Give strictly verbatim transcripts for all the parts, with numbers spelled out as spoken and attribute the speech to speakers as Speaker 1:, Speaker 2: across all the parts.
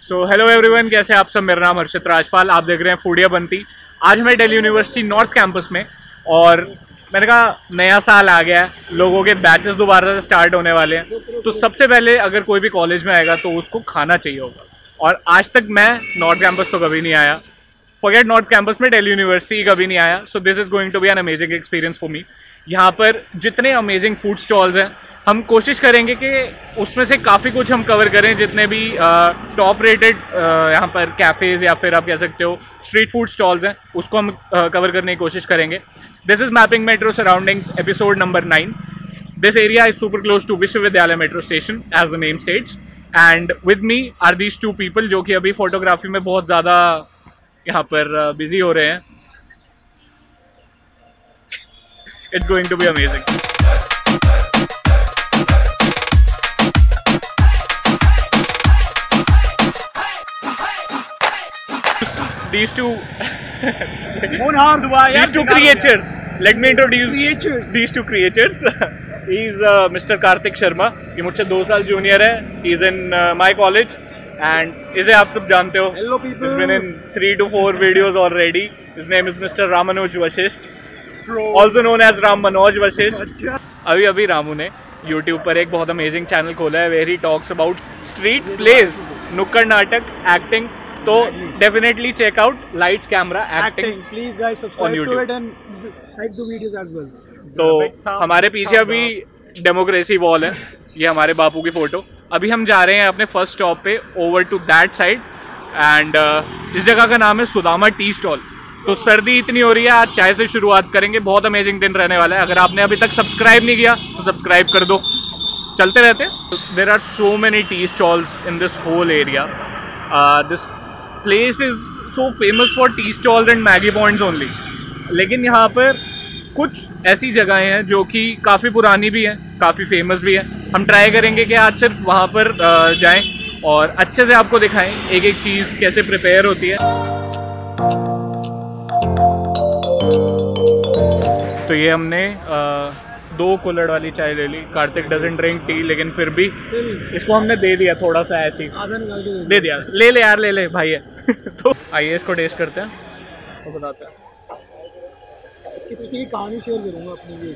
Speaker 1: So hello everyone, कैसे आप सब। मेरा नाम हर्षित राजपाल, आप देख रहे हैं फूडिया बनती। आज मैं दिल्ली यूनिवर्सिटी नॉर्थ कैंपस में, और मैंने कहा नया साल आ गया है, लोगों के बैचेस दोबारा से स्टार्ट होने वाले हैं, तो सबसे पहले अगर कोई भी कॉलेज में आएगा तो उसको खाना चाहिए होगा। और आज तक मैं नॉर्थ कैंपस तो कभी नहीं आया, फॉरगेट नॉर्थ कैंपस में, दिल्ली यूनिवर्सिटी कभी नहीं आया। So this is going to be an amazing experience for me. यहाँ पर जितने अमेजिंग फूड स्टॉल्स हैं, हम कोशिश करेंगे कि उसमें से काफ़ी कुछ हम कवर करें। जितने भी टॉप रेटेड यहाँ पर कैफ़ेज़ या फिर आप कह सकते हो स्ट्रीट फूड स्टॉल्स हैं, उसको हम कवर करने की कोशिश करेंगे। This is mapping metro surroundings episode number nine. This area is super close to Vishwavidyalaya metro station as the name states, and with me are these two people जो कि अभी फोटोग्राफी में बहुत ज़्यादा यहाँ पर बिजी हो रहे हैं। It's going to be amazing. These two, these two creatures. Let me introduce creatures. These two creatures. He is uh, Mister Karthik Sharma. ये मुझसे दो साल जूनियर है. He is in uh, my college, and इसे आप सब जानते हो. Hello people. He's been in three to four videos already. His name is Mister Ramanoj Vashisht, also known as Ram Manoj Vashisht. अभी अभी रामू ने YouTube पर एक बहुत अमेजिंग चैनल खोला है, where he talks about street plays, नुक्कड़ नाटक, एक्टिंग. तो definitely check out lights camera acting,
Speaker 2: please guys subscribe to it and like the videos as well.
Speaker 1: तो हमारे पीछे अभी डेमोक्रेसी वॉल है, ये हमारे बापू की फोटो। अभी हम जा रहे हैं अपने फर्स्ट स्टॉप पे over to that side, and इस जगह का नाम है सुदामा टी स्टॉल। तो सर्दी इतनी हो रही है, आज चाय से शुरुआत करेंगे। बहुत अमेजिंग दिन रहने वाला है। अगर आपने अभी तक सब्सक्राइब नहीं किया तो सब्सक्राइब कर दो, चलते रहते हैं। There are so many tea stalls in this whole area. This place is so famous for tea stalls and Maggi points only. लेकिन यहाँ पर कुछ ऐसी जगहें हैं जो कि काफ़ी पुरानी भी हैं, काफ़ी फेमस भी हैं। हम ट्राई करेंगे कि आज सिर्फ वहाँ पर जाएं और अच्छे से आपको दिखाएं एक एक चीज़ कैसे प्रिपेयर होती है। तो ये हमने आ, दो कुल्हड़ वाली चाय ले ली। कार्तिक डजंट ड्रिंक टी, लेकिन फिर भी इसको हमने दे दिया थोड़ा सा ऐसी दे दिया। ले ले यार, ले ले भाई है। तो आइए इसको टेस्ट करते हैं और बताते हैं।
Speaker 2: इसके पीछे की कहानी शेयर करूँगा अपनी भी।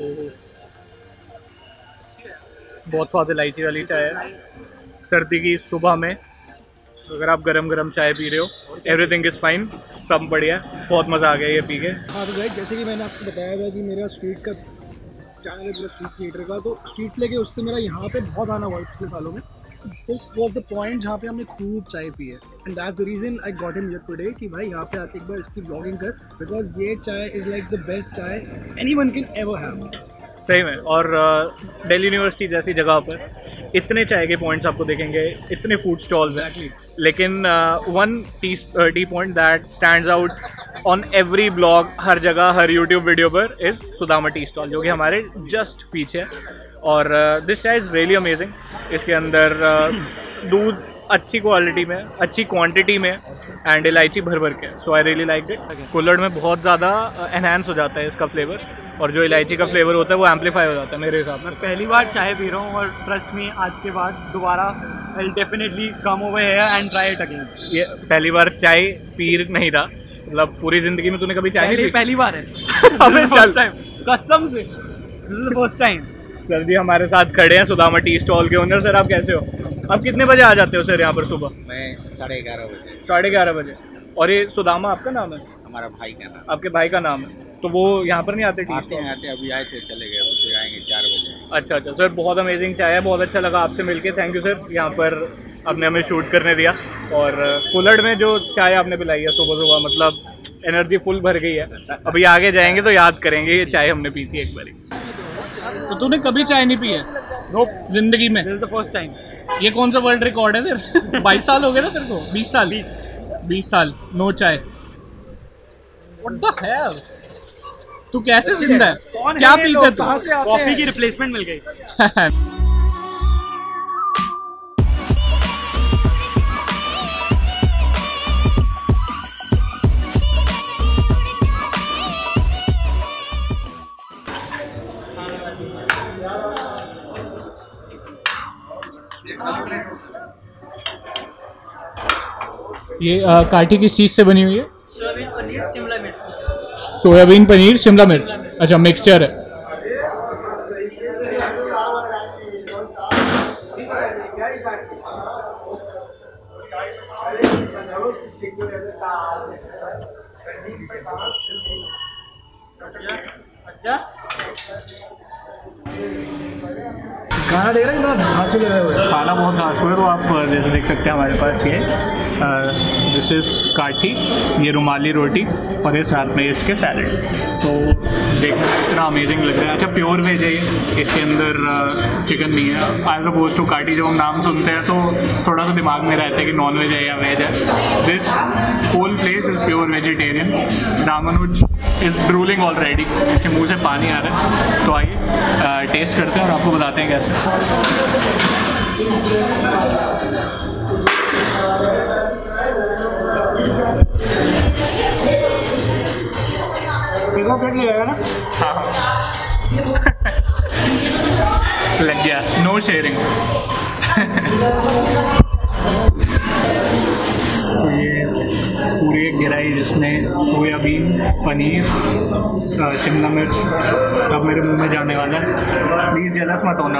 Speaker 1: बहुत स्वाद इलायची वाली चाय है सर्दी की सुबह में। अगर आप गरम गरम चाय पी रहे हो, एवरीथिंग इज़ फाइन, सब बढ़िया, बहुत मज़ा आ गया ये पी के।
Speaker 2: हाँ तो गाइस, जैसे कि मैंने आपको बताया था कि मेरा स्ट्रीट का चैनल है पूरा स्ट्रीट थिएटर का, तो स्ट्रीट प्ले के उससे मेरा यहाँ पे बहुत आना हुआ पिछले सालों में। दिस वाज द पॉइंट जहाँ पे हमने खूब चाय पी है, and that's the reason I got him here today कि भाई यहाँ पे आके एक बार इसकी ब्लॉगिंग कर, बिकॉज ये chai is like the best chai anyone can ever have.
Speaker 1: सही में। और दिल्ली यूनिवर्सिटी जैसी जगह पर इतने चाय के पॉइंट्स आपको देखेंगे, इतने फूड स्टॉल्स हैं, लेकिन one tea tea point that stands out on every blog, हर जगह, हर यूट्यूब वीडियो पर, इज़ सुदामा टी स्टॉल, जो कि हमारे जस्ट पीछे है। और दिस चाय इज़ रियली अमेजिंग। इसके अंदर uh, दूध अच्छी क्वालिटी में, अच्छी क्वांटिटी में, एंड इलायची भर भर के। So I really like it. कुल्हड़ में बहुत ज़्यादा एनहांस हो जाता है इसका फ्लेवर, और जो इलायची का फ्लेवर होता है वो एम्पलीफाई हो जाता है मेरे हिसाब से।
Speaker 3: मैं पहली बार चाय पी रहा हूँ, और ट्रस्ट में आज के बाद दोबारा I will definitely come over here and try it again.
Speaker 1: ये पहली बार चाय पी नहीं रहा, मतलब पूरी जिंदगी में तूने कभी चाय नहीं पी?
Speaker 3: पहली बार है।
Speaker 1: अबे
Speaker 3: फर्स्ट टाइम, कसम से this is the first time.
Speaker 1: Sir ji हमारे साथ खड़े हैं, सुदामा टी स्टॉल के ओनर। सर आप कैसे हो? आप कितने बजे आ जाते हो सर यहाँ पर सुबह?
Speaker 4: मैं साढ़े ग्यारह बजे।
Speaker 1: साढ़े ग्यारह बजे। और ये सुदामा आपका नाम है?
Speaker 4: हमारा भाई का नाम।
Speaker 1: आपके भाई का नाम है। तो वो यहाँ पर नहीं आते टी
Speaker 4: आते हैं आते अभी आए थे, चले गए, अभी फिर आएंगे चार बजे।
Speaker 1: अच्छा अच्छा सर, बहुत अमेजिंग चाय है, बहुत अच्छा लगा आपसे मिलके। थैंक यू सर, यहाँ पर आपने हमें शूट करने दिया। और कुल्हड़ में जो चाय आपने पिलाई है सुबह सुबह, मतलब एनर्जी फुल भर गई है। अभी आगे जाएंगे तो याद करेंगे ये चाय हमने पी थी एक बार। तो तूने कभी चाय नहीं पी है?
Speaker 3: नोप,
Speaker 1: जिंदगी में
Speaker 3: this is the first time.
Speaker 1: ये कौन सा वर्ल्ड रिकॉर्ड है तेरा? बाईस साल हो गए ना तेरे को? बीस साल? बीस साल नो चाय। व्हाट द हेल, तू कैसे जिंदा है? क्या पीते तू?
Speaker 3: कॉफी की रिप्लेसमेंट मिल गई।
Speaker 1: ये आ, काठी किस चीज़ से बनी हुई है?
Speaker 5: सोयाबीन पनीर शिमला मिर्च।
Speaker 1: सोयाबीन पनीर शिमला मिर्च, अच्छा मिक्सचर है।
Speaker 2: खाना देख रहे हैं, घासू लगा हुआ है।
Speaker 1: खाना बहुत घासू है, तो आप जैसे देख सकते हैं हमारे पास ये दिस इज़ काठी, ये रुमाली रोटी और ये साथ में इसके सैलड। तो देखने में इतना अमेजिंग लग रहा है। अच्छा प्योर वेज है ये, इसके अंदर चिकन नहीं है। एज अपोज टू काठी जब हम नाम सुनते हैं तो थोड़ा सा दिमाग में रहता है कि नॉन वेज है या वेज है। This whole place is pure vegetarian. Ramanuj is drooling already, इसके मुँह से पानी आ रहा है। तो आइए टेस्ट करते हैं और आपको बताते हैं कैसे।
Speaker 2: ना
Speaker 1: हाँ लग गया, नो शेयरिंग। तो ये पूरी एक गिराई जिसमें सोयाबीन, पनीर, शिमला मिर्च सब मेरे मुंह में जाने वाला है। प्लीज़ जेलस मत होना।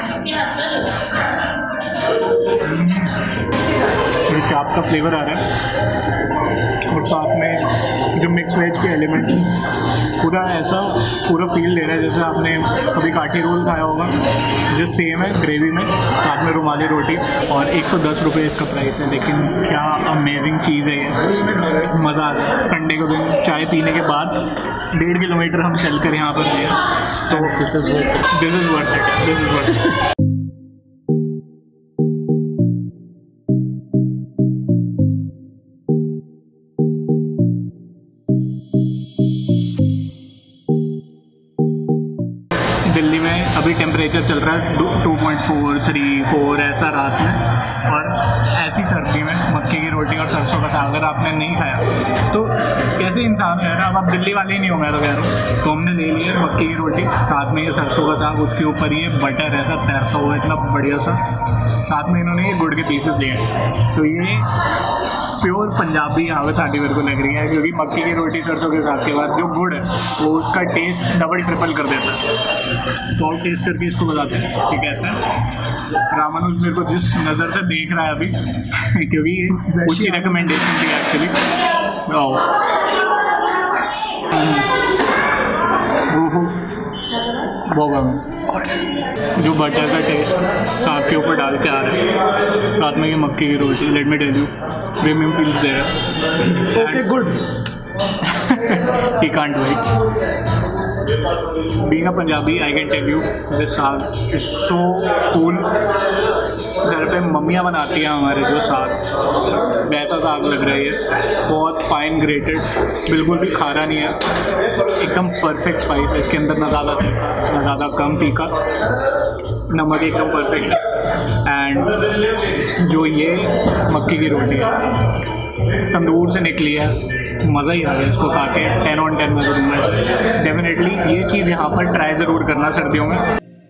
Speaker 1: ये चाप का फ्लेवर आ रहा है और साथ में जो मिक्स वेज के एलिमेंट पूरा ऐसा पूरा फील दे रहा है जैसे आपने कभी काठी रोल खाया होगा, जो सेम है ग्रेवी में, साथ में रुमाली रोटी। और एक सौ दस रुपये इसका प्राइस है, लेकिन क्या अमेजिंग चीज़ है ये, मज़ा आता है। संडे को दिन चाय पीने के बाद डेढ़ किलोमीटर हम चल कर यहाँ पर गए, तो this is worth it, this is worth it, this is worth it. Delhi में अभी टेम्परेचर चल रहा है two point four three four ऐसा रात में, और ऐसी सर्दी में मक्के की रोटी और सरसों का साग अगर आपने नहीं खाया तो कैसे इंसान है ना। अब आप दिल्ली वाले ही नहीं हो, मैं तो कह रहा हूँ। तो हमने ले लिया मक्के की रोटी, साथ में ये सरसों का साग, उसके ऊपर ये बटर ऐसा तैरता हुआ इतना बढ़िया सा, साथ में इन्होंने ये गुड़ के पीसेस लिए हैं। तो ये प्योर पंजाबी यहाँ पे थाली मेरे को लग रही है, क्योंकि मक्की की रोटी सरसों के साग के बाद जो गुड़ है वो उसका टेस्ट डबल ट्रिपल कर देता है। तो और टेस्ट करके इसको बताते हैं कि कैसा है। रामानुज मेरे को जिस नज़र से देख रहा है अभी क्योंकि ये उसकी रिकमेंडेशन थी एक्चुअली। जो बटर का टेस्ट साग के ऊपर डाल के आ रहा है, साथ में ये मक्की की रोटी, let me tell you premium feels दे रहा है।
Speaker 2: Okay good,
Speaker 1: he can't wait. Being a Punjabi, I can tell you this साग is so cool। घर पे मम्मियाँ बनाती हैं हमारे जो साग, वैसा साग लग रहा है ये, बहुत फाइन ग्रेटेड, बिल्कुल भी खारा नहीं है, एकदम परफेक्ट स्पाइस है इसके अंदर, ना ज़्यादा तीखा ना ज़्यादा कम तीखा, नमक एकदम परफेक्ट है। एंड जो ये मक्की की रोटी है तंदूर से निकली है, मज़ा ही आ गया इसको खा के। टेन ऑन टेन में तो दूंगा इसे डेफिनेटली। ये चीज़ यहाँ पर ट्राई ज़रूर करना सर्दियों में।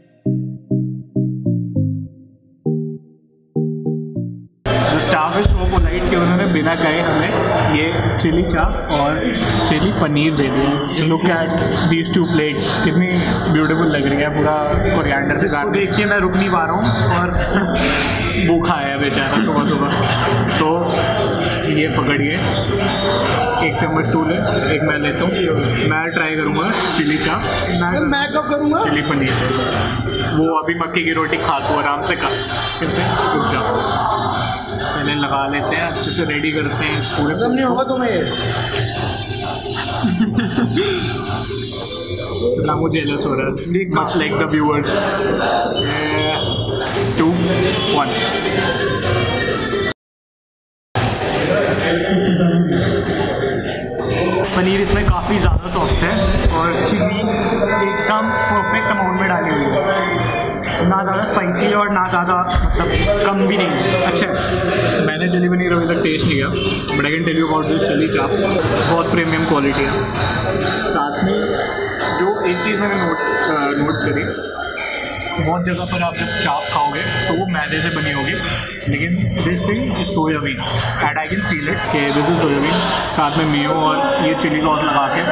Speaker 1: स्टाफ इज सो पोलाइट कि उन्होंने बिना कहे हमें ये चिली चाप और चिली पनीर दे दी। Look at these two plates, कितनी ब्यूटीफुल लग रही है, पूरा कोरिएंडर से गार्निश। देख के मैं रुक नहीं पा रहा हूँ और भूखा है बेचारा सुबह सुबह। तो ये पकड़िए, एक चम्मच तू ले, एक मैं लेता हूँ। मैं ट्राई करूँगा चिली चाप, मैं
Speaker 2: मैं कब करूँगा
Speaker 1: चिली पनीर। वो अभी मक्की की रोटी खा तो आराम से खा, फिर से रुक जाओ, पहले लगा लेते हैं, अच्छे से रेडी करते हैं इस पूरे।
Speaker 2: सब नहीं होगा तुम्हें ये
Speaker 1: ना मुझे जेलस हो रहा है, much like the viewers. Two one. Paneer इसमें काफ़ी ज़्यादा सॉफ्ट है और चिली एकदम परफेक्ट अमाउंट में डाली हुई है, ना ज़्यादा स्पाइसी है और ना ज़्यादा मतलब कम भी नहीं है। अच्छा है, मैंने चिली पनीर अभी तक टेस्ट नहीं किया, but I can tell you about this chilli chaap, बहुत प्रीमियम क्वालिटी है। साथ में जो एक चीज़ मैंने नोट नोट करी बहुत जगह पर आप जब चाप खाओगे तो वो मैदे से बनी होगी, लेकिन this thing is soybean and I can feel it कि दिस इज सोयाबीन, साथ में मियो और ये चिली सॉस लगा के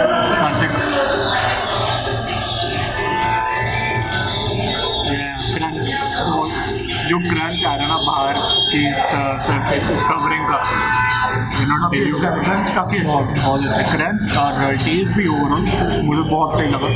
Speaker 1: क्रंच, जो क्रंच आ रहा है ना बाहर की सरफेस इस कवरिंग का, क्रंच काफ़ी बहुत बहुत अच्छा क्रंच और टेस्ट भी ओवरऑल मुझे बहुत सही लगा।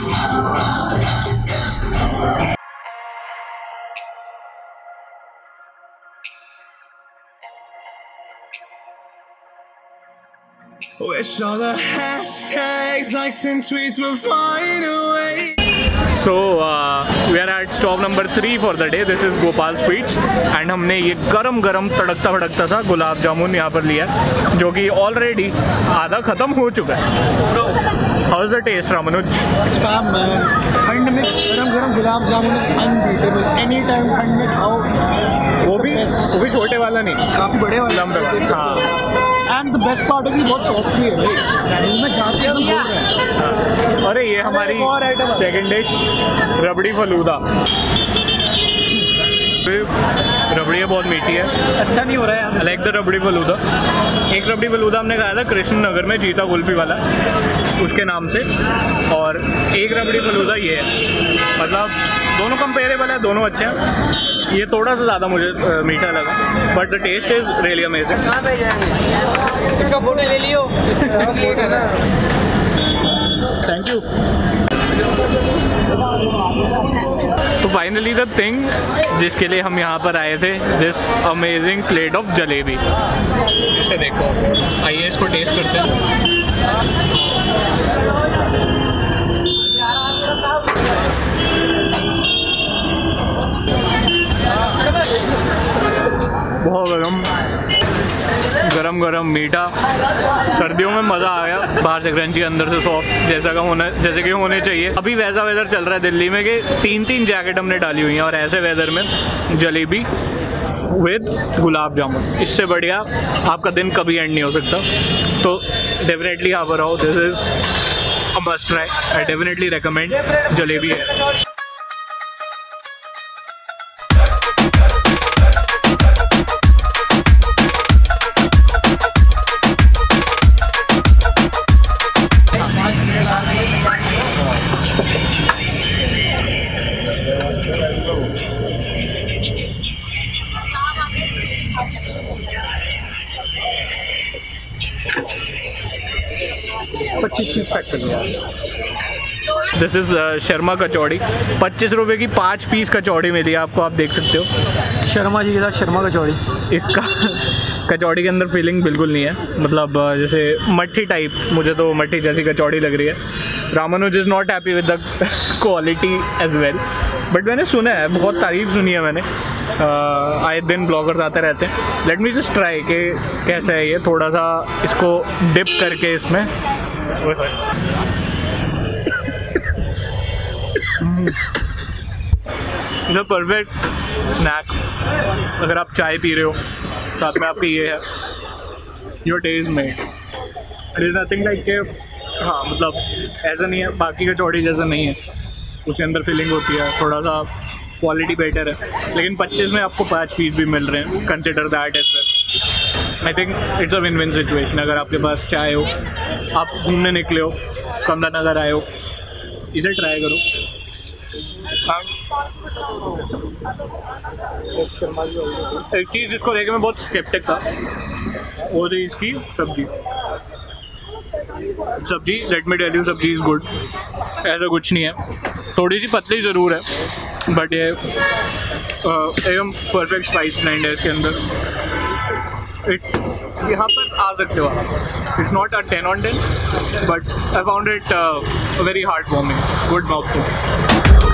Speaker 6: Wish all the hashtags, likes and tweets would find a way.
Speaker 1: So uh, we are at stop number three for the day. This is Gopal Sweets and हमने ये गरम गरम तड़कता भड़कता सा गुलाब जामुन यहाँ पर लिया, जो कि ऑलरेडी आधा ख़त्म हो चुका है। How is the taste, Ramanuj?
Speaker 2: It's fab, man. ठंड में गरम गरम gulab jamun is unbeatable. Any time ठंड में खाओ।
Speaker 1: वो भी वो भी छोटे वाला नहीं,
Speaker 2: काफ़ी बड़े वाला।
Speaker 1: हाँ।
Speaker 2: एंड द बेस्ट पार्ट है बहुत सॉफ्ट भी है भाई, मुंह में जाते हैं तो बोल रहे हैं।
Speaker 1: अरे ये हमारी सेकंड डिश रबड़ी फलूदा। रबड़ी बहुत मीठी है,
Speaker 3: अच्छा नहीं हो रहा है।
Speaker 1: I like the rabri falooda. एक रबड़ी फलूदा हमने खाया था कृष्ण नगर में, जीता कुल्फी वाला उसके नाम से, और एक रबड़ी फलूदा ये है। मतलब दोनों कंपेरेबल है, दोनों अच्छे हैं। ये थोड़ा सा ज़्यादा मुझे मीठा लगा, but the taste is really amazing.
Speaker 5: कहाँ पे जाएंगे? इसका फोटो ले लियो।
Speaker 1: Thank you. तो फाइनली द थिंग जिसके लिए हम यहाँ पर आए थे, this amazing plate of jalebi. इसे देखो, आइए इसको टेस्ट करते हैं। बहुत गरम गरम गरम मीठा, सर्दियों में मज़ा आ गया। बाहर से क्रंची, अंदर से सॉफ्ट, जैसा का होना जैसे कि होने चाहिए। अभी वैसा वेदर चल रहा है दिल्ली में कि तीन तीन जैकेट हमने डाली हुई हैं, और ऐसे वेदर में जलेबी विद गुलाब जामुन, इससे बढ़िया आपका दिन कभी एंड नहीं हो सकता। तो डेफिनेटली यहाँ पर आओ, this is a must try. I definitely recommend jalebi है। पच्चीस पीस पैक कर लिया। दिस इज़ शर्मा कचौड़ी, पच्चीस रुपए की पाँच पीस कचौड़ी मिली है आपको, आप देख सकते हो।
Speaker 3: शर्मा जी के साथ शर्मा कचौड़ी।
Speaker 1: इसका कचौड़ी के अंदर फीलिंग बिल्कुल नहीं है, मतलब जैसे मट्ठी टाइप, मुझे तो मट्ठी जैसी कचौड़ी लग रही है। Ramanuj is not happy with the quality as well, but मैंने सुना है, बहुत तारीफ सुनी है मैंने। आए दिन ब्लॉगर्स आते रहते हैं। लेट मी जस्ट ट्राई कि कैसा है ये। थोड़ा सा इसको डिप करके इसमें इट्स परफेक्ट स्नैक। अगर आप चाय पी रहे हो, साथ में आपकी ये है your day is made. It is nothing like के, हाँ मतलब ऐसा नहीं है, बाकी कचौड़ी जैसा नहीं है, उसके अंदर फिलिंग होती है, थोड़ा सा क्वालिटी बेटर है। लेकिन पच्चीस में आपको पाँच पीस भी मिल रहे हैं, consider that as well. I think it's a win win situation. अगर आपके पास चाय हो, आप घूमने निकले हो, कमला नगर आए हो, इसे ट्राई करो। एक चीज़ जिसको लेके मैं बहुत स्केप्टिक था, वो थी इसकी सब्जी। सब्जी let me tell you, sabzi is good, ऐसा कुछ नहीं है। थोड़ी सी पतली ज़रूर है, बट ये एकदम परफेक्ट स्पाइस ब्लेंड है इसके अंदर। इट यहाँ पर आ सकते हो आप। It's not a ten on ten, but I found it very heart warming, good mouth food.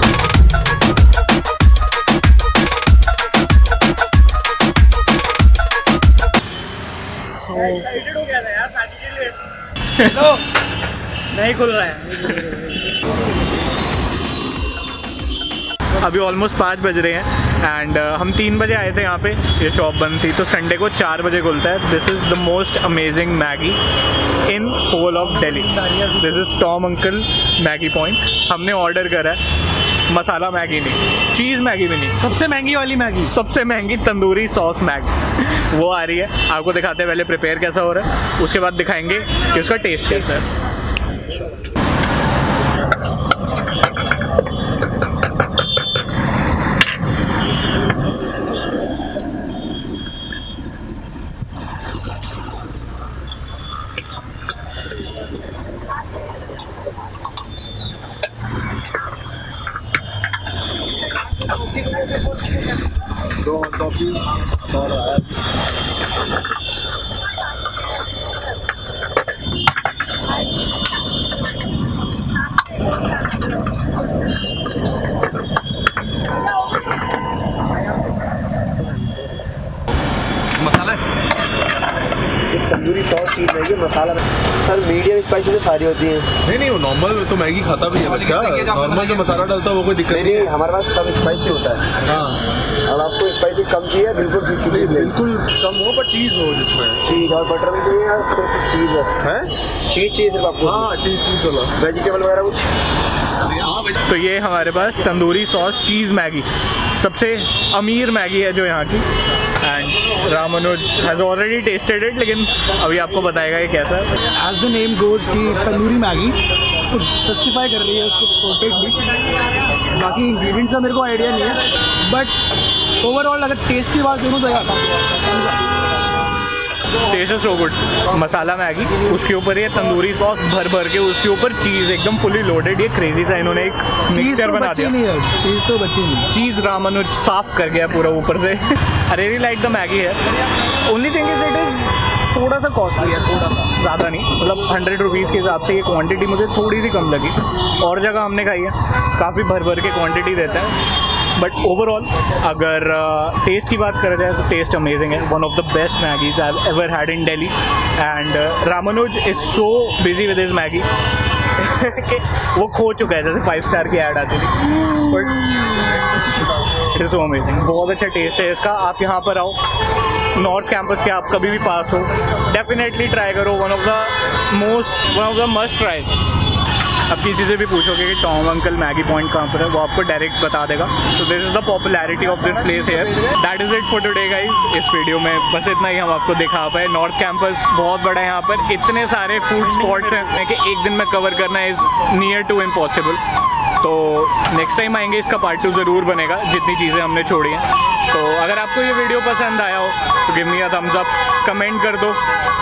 Speaker 3: नहीं खुल रहा है।
Speaker 1: अभी ऑलमोस्ट पाँच बज रहे हैं एंड uh, हम तीन बजे आए थे यहाँ पे, ये शॉप बंद थी, तो संडे को चार बजे खुलता है। This is the most amazing Maggi in whole of Delhi. This is Tom uncle Maggi point. हमने ऑर्डर करा है मसाला मैगी नहीं, चीज़ मैगी भी नहीं,
Speaker 2: सबसे महंगी वाली मैगी,
Speaker 1: सबसे महंगी तंदूरी सॉस मैगी वो आ रही है। आपको दिखाते हैं पहले प्रिपेयर कैसा हो रहा है, उसके बाद दिखाएंगे कि उसका टेस्ट कैसा है।
Speaker 7: दो कॉफी और
Speaker 8: masala tandoori sauce cheese Maggi masala sir medium spicy में सारी होती है।
Speaker 7: नहीं नहीं वो नॉर्मल तो मैगी खाता भी है बच्चा, नॉर्मल जो मसाला डालता है वो कोई दिक्कत नहीं है।
Speaker 8: हमारे पास सब स्पाइसी होता है।
Speaker 7: हाँ
Speaker 8: अब आपको स्पाइसी कम चाहिए बिल्कुल
Speaker 7: नहीं, बिल्कुल कम हो पर चीज़ हो जिसमें
Speaker 8: चीज और बटर भी चाहिए या सिर्फ चीज बस
Speaker 7: है,
Speaker 8: चीज चाहिए सिर्फ आपको।
Speaker 7: हाँ चीज़ चीज़ वाला
Speaker 8: वेजिटेबल वगैरह कुछ।
Speaker 1: तो ये हमारे पास तंदूरी सॉस चीज़ मैगी, सबसे अमीर मैगी है जो यहाँ की। And Ramanuj has already tested it, लेकिन अभी आपको बताएगा ये कैसा है।
Speaker 2: एज द नेम गोज की तंदूरी मैगी तो जस्टिफाई कर रही है उसको परफेक्टली। बाकी इंग्रेडिएंट्स का मेरे को आइडिया नहीं है, बट ओवरऑल अगर टेस्ट की बात करूँ तो यार
Speaker 1: taste is so good. Masala Maggi, उसके ऊपर ये तंदूरी सॉस भर भर के, उसके ऊपर चीज़ एकदम फुली लोडेड। ये क्रेजी सा इन्होंने एक मिक्सचर बना दिया।
Speaker 2: नहीं है चीज़ तो बची नहीं,
Speaker 1: चीज़ रामानुज साफ कर गया पूरा ऊपर से। I really like the Maggi है। Only thing is it is थोड़ा सा कॉस्टली है, थोड़ा सा, ज़्यादा नहीं, मतलब हंड्रेड रुपीज़ के हिसाब से ये क्वांटिटी मुझे थोड़ी सी कम लगी। और जगह हमने खाई है काफ़ी भर भर के क्वांटिटी देता है, बट ओवरऑल अगर टेस्ट uh, की बात करा जाए तो टेस्ट अमेजिंग है। One of the best Maggis I have ever had in Delhi. And Ramanuj is so busy with his Maggi कि वो खो चुका है, जैसे फाइव स्टार की ऐड आती थी। But it is so amazing, बहुत अच्छा टेस्ट है इसका। आप यहाँ पर आओ, नॉर्थ कैंपस के आप कभी भी पास हो, डेफिनेटली ट्राई करो। One of the most one of the must try. अब किसी से भी पूछोगे कि टॉम अंकल मैगी पॉइंट कहाँ पर है, वो आपको डायरेक्ट बता देगा। तो this is the popularity of this place here. That is it for today guys. इस वीडियो में बस इतना ही हम आपको दिखा पाए। नॉर्थ कैंपस बहुत बड़ा है, यहाँ पर इतने सारे फूड स्पॉट्स हैं कि एक दिन में कवर करना इज़ नियर टू इम्पॉसिबल। तो नेक्स्ट टाइम आएंगे, इसका पार्ट टू ज़रूर बनेगा, जितनी चीज़ें हमने छोड़ी हैं। तो अगर आपको ये वीडियो पसंद आया हो तो give me a thumbs up, comment कर दो।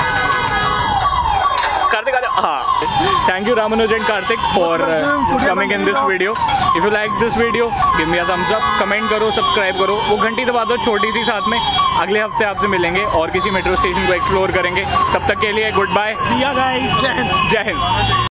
Speaker 1: कार्तिक हाँ, thank you Ramanuj and Kartik for coming in this video. If you like this video give me a thumbs up, comment करो, सब्सक्राइब करो, वो घंटी दबा दो छोटी सी साथ में। अगले हफ्ते आपसे मिलेंगे और किसी मेट्रो स्टेशन को एक्सप्लोर करेंगे। तब तक के लिए गुड बाय,
Speaker 2: गाइस, जय हिंद।
Speaker 1: जय हिंद।